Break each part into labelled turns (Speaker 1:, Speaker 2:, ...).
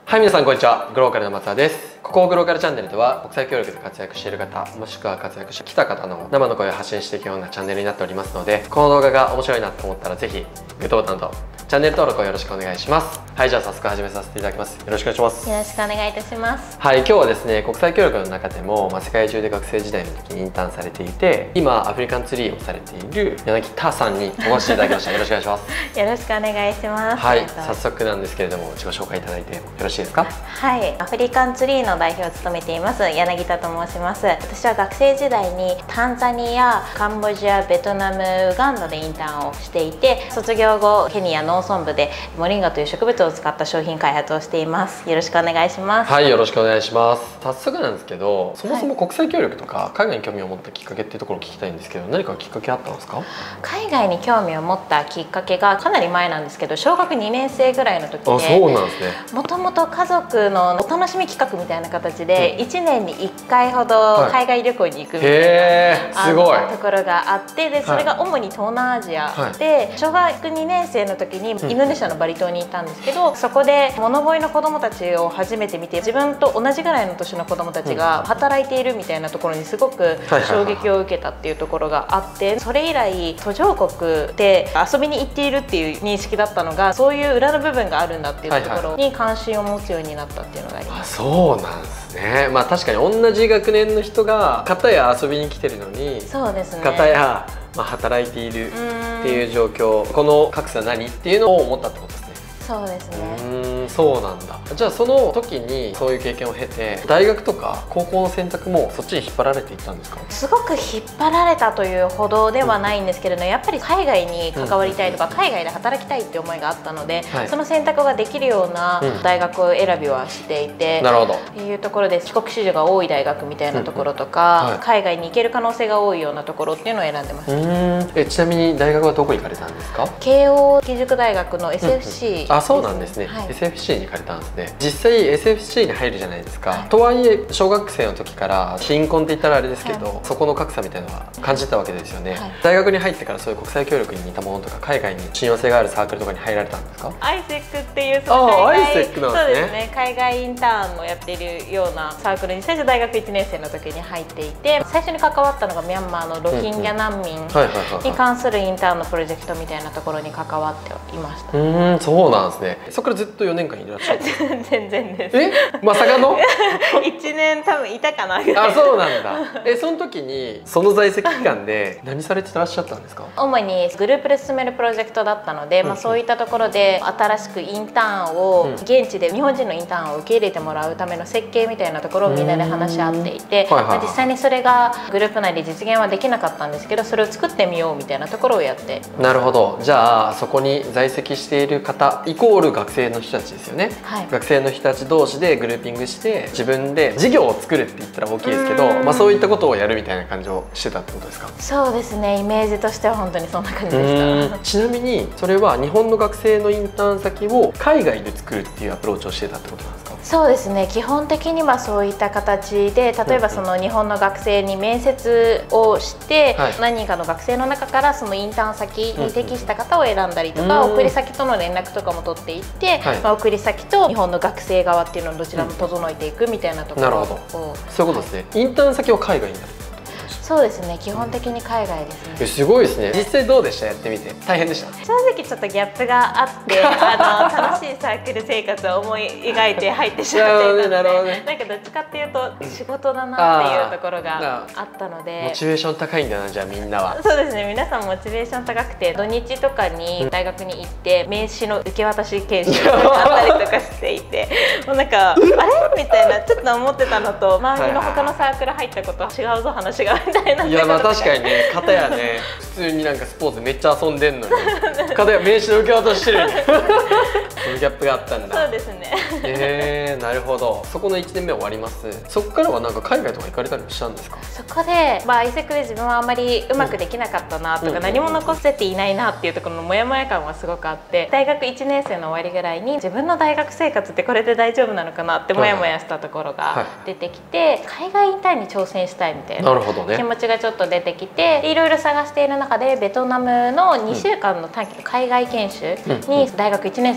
Speaker 1: はい、皆さんこんにちは。グローカルの松田です。ここグローカルチャンネルでは国際協力で活躍している方、もしくは活躍してきた方の生の声を発信していくようなチャンネルになっておりますので、この動画が面白いなと思ったらぜひグッドボタンとチャンネル登録をよろしくお願いします。はい、じゃあ早速始めさせていただきます。よろしくお願いします。
Speaker 2: よろしくお願いいたします。
Speaker 1: はい、今日はですね、国際協力の中でも、世界中で学生時代の時にインターンされていて、今アフリカンツリーをされている柳田さんにお越しいただきました。よろしくお願いします。
Speaker 2: よろしくお願いします。
Speaker 1: はい、早速なんですけれども、自己紹介いただいてよろしいですか？
Speaker 2: はい、アフリカンツリーの代表を務めています柳田と申します。私は学生時代にタンザニア、カンボジア、ベトナム、ウガンダでインターンをしていて、卒業後ケニア農村部でモリンガという植物を使った商品開発をしています。よろしくお願いします。
Speaker 1: はい、よろしくお願いします。早速なんですけど、そもそも国際協力とか海外に興味を持ったきっかけっていうところを聞きたいんですけど、何かきっかけあったんですか？
Speaker 2: 海外に興味を持ったきっかけがかなり前なんですけど、小学2年生ぐらいの時で、
Speaker 1: あ、そうなんですね。
Speaker 2: もともと家族のお楽しみ企画みたいな形で、1年に1回ほど海外旅行に行くみたいな、
Speaker 1: すごい
Speaker 2: ところがあって、でそれが主に東南アジアで、小学2年生の時にインドネシアのバリ島に行ったんですけど、そこで物乞いの子どもたちを初めて見て、自分と同じぐらいの年の子どもたちが働いているみたいなところにすごく衝撃を受けたっていうところがあって、それ以来途上国で遊びに行っているっていう認識だったのが、そういう裏の部分があるんだっていうところに関心を持つようになったっていうのがあります。
Speaker 1: そうなんですね。確かに同じ学年の人が片や遊びに来てるのに、
Speaker 2: そうですね、
Speaker 1: 片や働いているっていう状況、この格差何っていうのを思ったってことですね。
Speaker 2: そうですね。
Speaker 1: そうなんだ。じゃあその時にそういう経験を経て、大学とか高校の選択もそっちに引っ張られていったんですか？
Speaker 2: すごく引っ張られたというほどではないんですけれど、やっぱり海外に関わりたいとか、海外で働きたいって思いがあったので、その選択ができるような大学選びはしていて、
Speaker 1: なるほど。
Speaker 2: っていうところで帰国子女が多い大学みたいなところとか、海外に行ける可能性が多いようなところっていうのを選んでました。
Speaker 1: ちなみに大学はどこ行かれたんですか？
Speaker 2: 慶応義塾大学の SFC。
Speaker 1: あ、そうなんですね。SFC に行かれたんですね。実際 SFC に入るじゃないですか。とはいえ小学生の時から貧困って言ったらあれですけど、そこの格差みたいなのは感じたわけですよね。大学に入ってからそういう国際協力に似たものとか、海外に親和性があるサークルとかに入られたんですか？
Speaker 2: アイセックっていう、その海外、
Speaker 1: そうです
Speaker 2: ね、海外インターンをやっているようなサークルに最初大学1年生の時に入っていて、最初に関わったのがミャンマーのロヒンギャ難民に関するインターンのプロジェクトみたいなところに関わっていました。
Speaker 1: そうなんですね。そこからずっと4年間いらっしゃる。
Speaker 2: 全然です。
Speaker 1: まさかの
Speaker 2: 1年多分いたかな。
Speaker 1: あ、そうなんだ。その時にその在籍期間で何されてらっしゃったんですか？
Speaker 2: 主にグループで進めるプロジェクトだったので、そういったところで新しくインターンを、現地で日本人のインターンを受け入れてもらうための設計みたいなところをみんなで話し合っていて、実際にそれがグループ内で実現はできなかったんですけど、それを作ってみようみたいなところをやって。
Speaker 1: なるほど。じゃあそこに在籍している方イコール学生の人たちですよね。学生の人たち同士でグルーピングして自分で事業を作るって言ったら大きいですけど、そういったことをやるみたいな感じをしてたってことですか？
Speaker 2: そうですね、イメージとしては本当にそんな感じでした。
Speaker 1: ちなみにそれは日本の学生のインターン先を海外で作るっていうアプローチをしてたってことなんですか？
Speaker 2: そうですね、基本的にはそういった形で、例えばその日本の学生に面接をして、何人かの学生の中からそのインターン先に適した方を選んだりとか、送り先との連絡とかも取っていって、送り先と日本の学生側っていうのをどちらも整えていくみたいなところを。なるほど、
Speaker 1: そういうことですね。インターン先は海外になる。
Speaker 2: そうですね、基本的に海外ですね。
Speaker 1: すごいですね。実際どうでした？やってみて大変でした？
Speaker 2: 正直ちょっとギャップがあって、楽しいサークル生活を思い描いて入ってしまっていたので、なんかどっちかっていうと仕事だなっていうところがあったので。
Speaker 1: モチベーション高いんだな、じゃあみんなは。
Speaker 2: そうですね、皆さんモチベーション高くて、土日とかに大学に行って名刺の受け渡し研修があったりとかしていて、もうなんかあれみたいなちょっと思ってたのと、周りの他のサークル入ったことは違うぞ話がみたいな。
Speaker 1: いや、確かにね、片やね普通になんかスポーツめっちゃ遊んでんのに片や名刺の受け渡ししてるそのギャップがあったんだ。
Speaker 2: そうですね。
Speaker 1: なるほど。そこの1年目終わります。そこからはなんか海外とか行かれたりもしたんですか？
Speaker 2: そこで、アイセックで自分はあまりうまくできなかったなとか、何も残せていないなっていうところのモヤモヤ感はすごくあって、大学1年生の終わりぐらいに自分の大学生活ってこれで大丈夫なのかなってモヤモヤしたところが出てきて、海外インターンに挑戦したいみたいな気持ちがちょっと出てきて、いろいろ探している中でベトナムの2週間の短期の海外研修に大学1年生の終わりに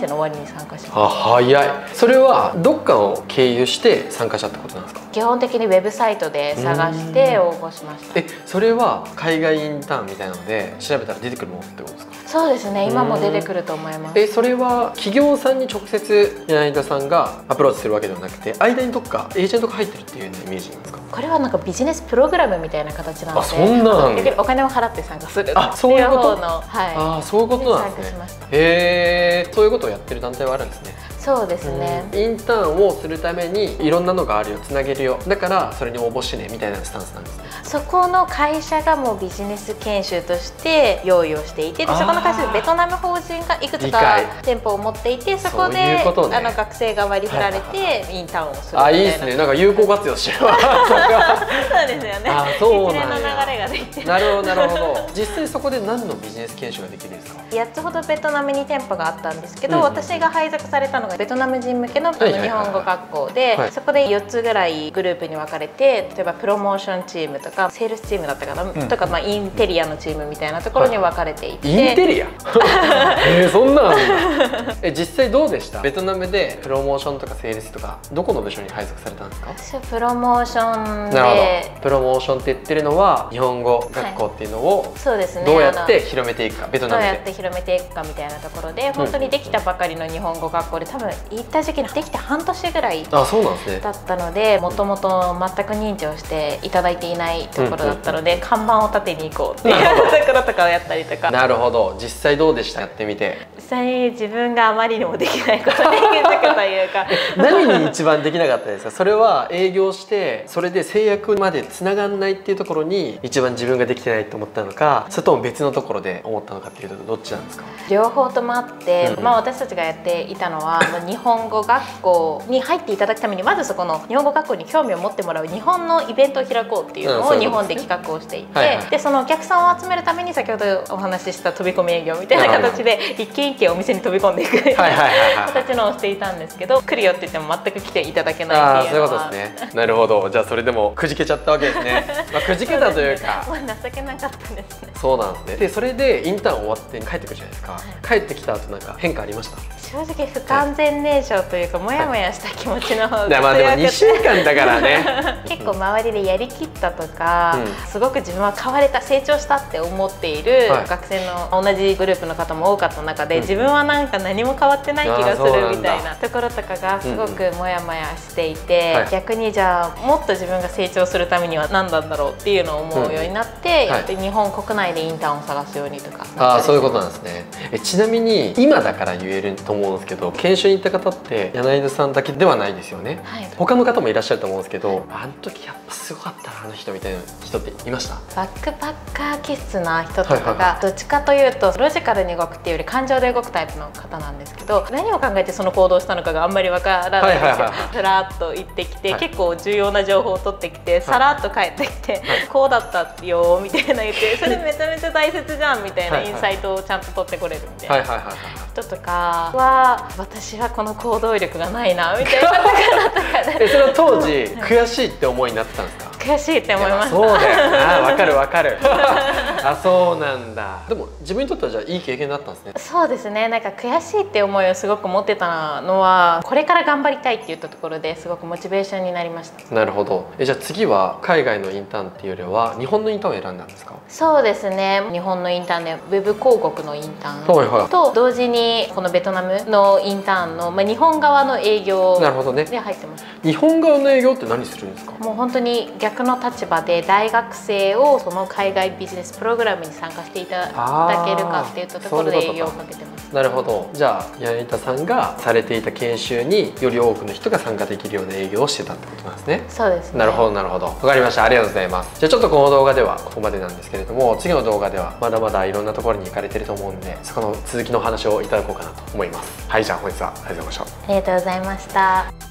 Speaker 2: 参加しました。
Speaker 1: 早い。それはどっかを経由して参加したってことなんですか？
Speaker 2: 基本的にウェブサイトで探して応募しました。
Speaker 1: それは海外インターンみたいなので調べたら出てくるものってことですか？
Speaker 2: そうですね、今も出てくると思います。
Speaker 1: それは企業さんに直接柳田さんがアプローチするわけではなくて、間にどっかエージェントが入ってるっていうようなイメージなんですか？
Speaker 2: これはなんかビジネスプログラムみたいな形なので、
Speaker 1: そんなん
Speaker 2: お金を払って参加するっていう方の、
Speaker 1: そういうことなんですね。そういうことをやってる団体はあるんですね。
Speaker 2: そうですね、
Speaker 1: インターンをするためにいろんなのがあるよ、つなげるよ、だからそれに応募してねみたいなスタンスなんですね。
Speaker 2: そこの会社がもうビジネス研修として用意をしていて、でそこの会社でベトナム法人がいくつか店舗を持っていて、そこで学生が割り振られてインターンをするみたいな。
Speaker 1: いいですね、なんか有効活用してるわ。
Speaker 2: そうですよね。
Speaker 1: そうなん
Speaker 2: 一連の流れができてる。
Speaker 1: なるほどなるほど。実際そこで何のビジネス研修ができるんですか
Speaker 2: ？8つほどベトナムに店舗があったんですけど、私が配属されたのがベトナム人向けの日本語学校で、そこで4つぐらいグループに分かれて、例えばプロモーションチームとかセールスチームだったかな、とかインテリアのチームみたいなところに分かれていて、
Speaker 1: インテリアそんなん実際どうでした？ベトナムでプロモーションとかセールスとかどこの部署に配属されたんですか？
Speaker 2: 私はプロモーションで。
Speaker 1: なるほど。プロモーションって言ってるのは日本語学校っていうのをどうやって広めていくか、ベトナムで
Speaker 2: どうやって広めていくかみたいなところで、本当にできたばかりの日本語学校で、多分行った時期にできて半年ぐらいだったので、もともと全く認知をしていただいていないところだったので、看板を立てに行こうっていうところとかをやったりとか。
Speaker 1: なるほど。実際どうでした？やってみて。
Speaker 2: 実際に自分があまりにもできないことに気づくというか。
Speaker 1: 何に一番できなかったですか？それは営業してそれで制約までつながんないっていうところに一番自分ができてないと思ったのか、それとも別のところで思ったのかっていうとどっちなんですか？
Speaker 2: 両方ともあって、私たちがやっていたのは日本語学校に入っていただくために、まずそこの日本語学校に興味を持ってもらう日本のイベントを開こうっていうのを日本で企画をしていて、でそのお客さんを集めるために先ほどお話しした飛び込み営業みたいな形で一軒一軒お店に飛び込んでいく形のをしていたんですけど、来るよって言っても全く来ていただけないっていうのは。
Speaker 1: そういうことですね。なるほど。じゃあそれでもくじけちゃったわけですね。くじけたというか
Speaker 2: 情けなかったですね。
Speaker 1: そうなんですね。でそれでインターン終わって帰ってくるじゃないですか。帰ってきた後なんか変化ありました？
Speaker 2: 正直不完全燃焼というか、モヤモヤした気持ちの方が強くて、
Speaker 1: でも2週間だからね。
Speaker 2: 結構周りでやりきったとか、すごく自分は変われた、成長したって思っている学生の同じグループの方も多かった中で、自分はなんか何も変わってない気がするみたいなところとかがすごくモヤモヤしていて、逆にじゃあもっと自分が成長するためには何なんだろうっていうのを思うようになって、日本国内でインターンを探すようにとか。
Speaker 1: そういうことなんですね。ちなみに今だから言えると思うんですけど、研修に行った方って柳田さんだけではないですよね。他の方もいらっしゃると思うんですけど、あの時やっぱすごかったなあの人みたいな人っていました？
Speaker 2: バックパッカー気質な人とかがどっちかというとロジカルに動くっていうより感情で動くタイプの方なんですけど、何を考えてその行動をしたのかがあんまりわからないんですよ。ふらっと行ってきて、結構重要な情報を取ってきて、さらっと帰ってきて、こうだったよみたいな言って、それめちゃめちゃ大切じゃんみたいなインサイトをちゃんと取ってこれるみたいな人とかは、私はこの行動力がないなみたいなとかで。
Speaker 1: それは当時悔しいって思いになってたんですか？
Speaker 2: 悔しいって思いました。
Speaker 1: そうだよな、わかるわかる。そうなんだ。でも自分にとってはじゃあいい経験だったんですね。
Speaker 2: そうですね。なんか悔しいって思いをすごく持ってたのは、これから頑張りたいって言ったところですごくモチベーションになりました。
Speaker 1: なるほど。じゃあ次は海外のインターンっていうよりは日本のインターンを選んだんですか？
Speaker 2: そうですね。日本のインターンでウェブ広告のインターンと同時にこのベトナムのインターンの、日本側の営業で入ってます。
Speaker 1: 日本側の営業って何するんですか？
Speaker 2: もう本当に逆の立場で大学生をその海外ビジネスプログラムに参加していただけるかっていったところで営業をかけてます。
Speaker 1: なるほど。じゃあ柳田さんがされていた研修により多くの人が参加できるような営業をしてたってことなんですね。
Speaker 2: そうですね。
Speaker 1: なるほどなるほど。わかりました。ありがとうございます。じゃあちょっとこの動画ではここまでなんですけれども、次の動画ではまだまだいろんなところに行かれてると思うんで、そこの続きのお話をいただこうかなと思います。はい、じゃあ本日はありがとうございました。
Speaker 2: ありがとうございました。